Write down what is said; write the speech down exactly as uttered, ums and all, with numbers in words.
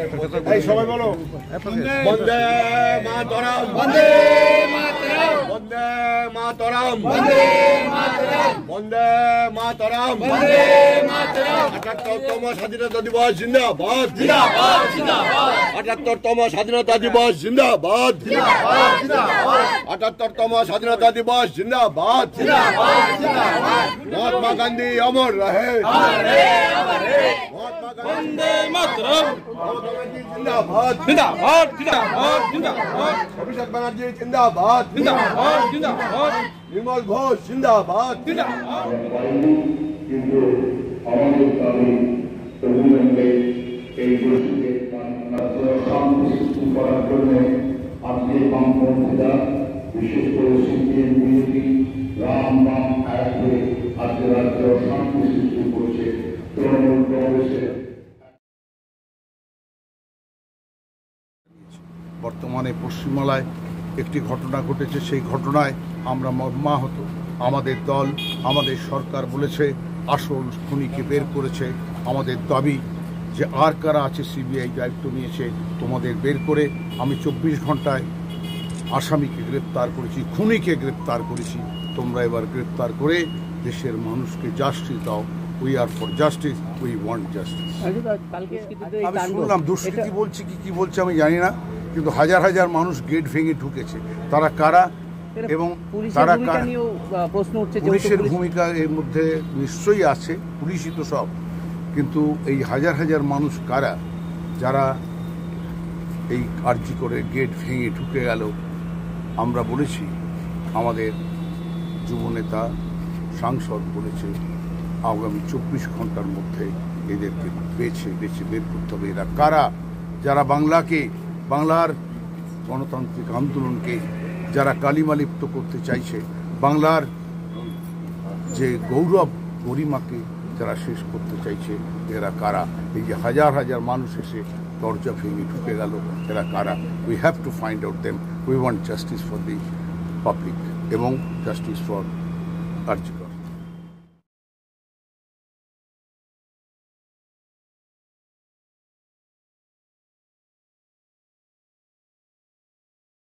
এই সবাই বলো বন্দে মাতরম, বন্দে মাতরম, বন্দে মাতরম, বন্দে মাতরম, বন্দে মাতরম, বন্দে মাতরম। আটাত্তরতম স্বাধীনতা দিবস জিন্দাবাদ, জিন্দাবাদ, জিন্দাবাদ। আটাত্তরতম স্বাধীনতা দিবস জিন্দাবাদ, জিন্দাবাদ, জিন্দাবাদ। আটাত্তরতম স্বাধীনতা দিবস জিন্দাবাদ, জিন্দাবাদ, জিন্দাবাদ। মহাত্মা গান্ধী অমর রহে, মহাত্মা বন্দে মাতরম, জিন্দাবাদ, জিন্দাবাদ, জিন্দাবাদ, জিন্দাবাদ। অভিষেক ব্যানার্জি জিন্দাবাদ, জিন্দাবাদ, জিন্দাবাদ, নির্মল ঘোষ জিন্দাবাদ, জিন্দাবাদ। কিন্তু আমাদের দাবি অবিলম্বে এই দেশকে শান্তি সৃষ্টি করার জন্য আজকে বামপন্থীরা বিশেষ করে সিপিএম বিজেপি রাম বাম এক হয়ে আজকে রাজ্য শান্তি সৃষ্টি করেছে। তৃণমূল কংগ্রেসের বর্তমানে পশ্চিমবাংলায় একটি ঘটনা ঘটেছে, সেই ঘটনায় আমরা মর্মাহত। আমাদের দল, আমাদের সরকার বলেছে আসল খুনিকে বের করেছে। আমাদের দাবি যে আর কারা আছে সিবিআই দায়িত্ব নিয়েছে তোমাদের বের করে। আমি চব্বিশ ঘন্টায় আসামিকে গ্রেপ্তার করেছি, খুনিকে গ্রেপ্তার করেছি। তোমরা এবার গ্রেপ্তার করে দেশের মানুষকে জাস্টিস দাও। We are for justice, we want justice. আমি শুনলাম দুষ্কৃতি বলছি কি কি বলছে আমি জানি না, কিন্তু হাজার হাজার মানুষ গেট ভেঙে ঢুকেছে। তারা কারা এবং তারা পুলিশের ভূমিকা এর মধ্যে নিশ্চয়ই আছে, পুলিশই তো সব। কিন্তু এই হাজার হাজার মানুষ কারা যারা এই আর্জি করে গেট ভেঙে ঢুকে গেল? আমরা বলেছি, আমাদের যুবনেতা সাংসদ বলেছে আগামী চব্বিশ ঘন্টার মধ্যে এদেরকে বেছে বেছে বের করতে হবে। এরা কারা? যারা বাংলাকে, বাংলার গণতান্ত্রিক আন্দোলনকে যারা কালিমালিপ্ত করতে চাইছে, বাংলার যে গৌরব গরিমাকে যারা শেষ করতে চাইছে, এরা কারা? এই যে হাজার হাজার মানুষ এসে দরজা ভেঙে ঢুকে গেল, এরা কারা? We have to find out them. We want justice for the public এবং জাস্টিস ফর আরজি কর।